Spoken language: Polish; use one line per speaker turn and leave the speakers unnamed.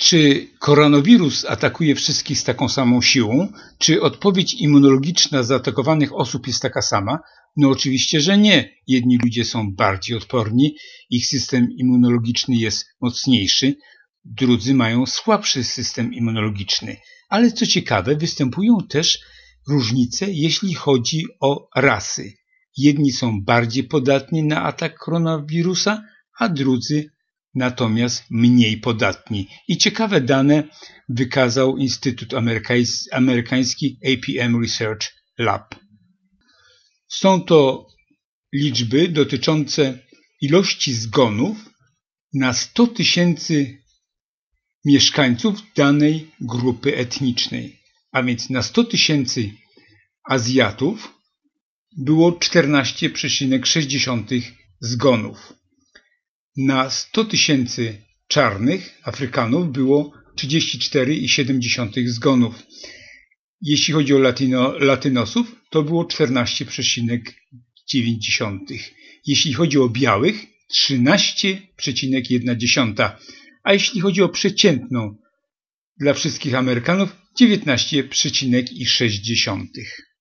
Czy koronawirus atakuje wszystkich z taką samą siłą? Czy odpowiedź immunologiczna zaatakowanych osób jest taka sama? No oczywiście, że nie. Jedni ludzie są bardziej odporni, ich system immunologiczny jest mocniejszy, drudzy mają słabszy system immunologiczny. Ale co ciekawe, występują też różnice, jeśli chodzi o rasy. Jedni są bardziej podatni na atak koronawirusa, a drudzy natomiast mniej podatni. I ciekawe dane wykazał Instytut Amerykański APM Research Lab. Są to liczby dotyczące ilości zgonów na 100 tysięcy mieszkańców danej grupy etnicznej. A więc na 100 tysięcy Azjatów było 14,6 zgonów. Na 100 tysięcy czarnych Afrykanów było 34,7 zgonów. Jeśli chodzi o latynosów, to było 14,9. Jeśli chodzi o białych, 13,1. A jeśli chodzi o przeciętną dla wszystkich Amerykanów, 19,6.